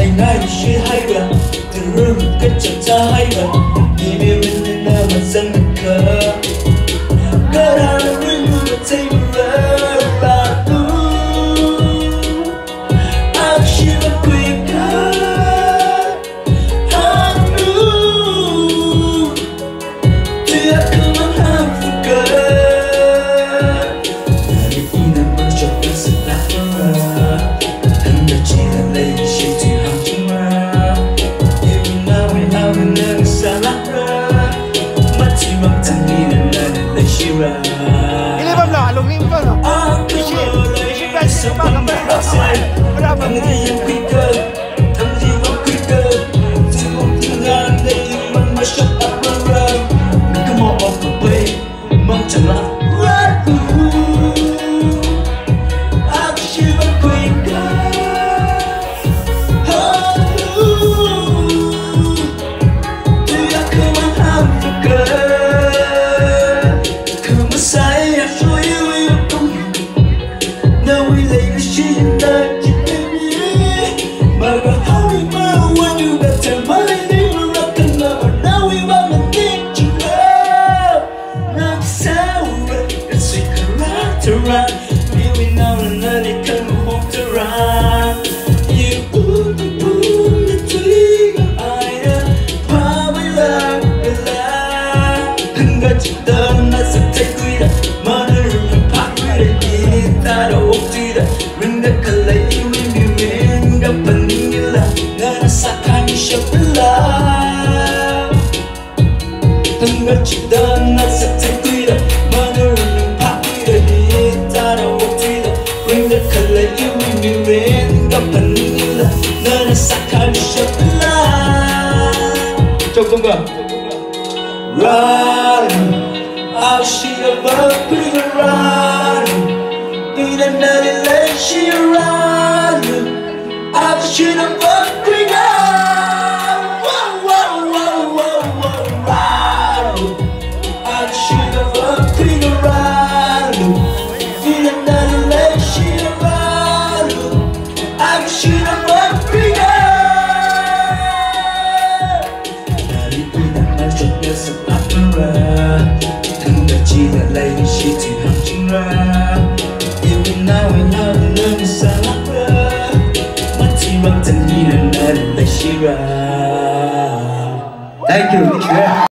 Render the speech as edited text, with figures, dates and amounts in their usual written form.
pheinai shi haiba turun kaccha haiba nime minna mazan ka garana ringu matayra ratu Akhashi Vamkhuiga hanu dia kemang hamfuka nari ina marchok selatara handa cina lay shi tu hamjuma evina we have nang salara mati mang tangina nana lay shira ini bamla alung ni bamla ishi basi bang berapa Thằng gì Vamkhuiga, thằng gì Vamkhuiga, chỉ mong tiếng ngàn đây mang mà shut up ra, mình cứ mò vào cửa bay, mong chẳng là ratu. Akhashi Vamkhuiga, dia kemang hamfuka, kemang saya show you your come, now we lay the shit in the. Living now and then it come home to run. You boom the trigger, I am popular. And got you done as a take with it. Mother and pop with it, that old to ring the color, you will be ring up a nilla. Then a sakani shapilla. And got you done as a take with it. Mother and pop with it. Ring the color you will be ring up a nilla. Then a sakani shapilla. Chok run, Akhashi Vamkhuiga run. In another lane she run. Akhashi Vamkhuiga. Akhashi Vamkhuiga run. In another lane she run. Akhashi Vamkhuiga. Nari ina marchok selatara, handa cina lay shi tu hamjura. Even now we have nang salara, mati mang tanina nari lay shira. Thank you.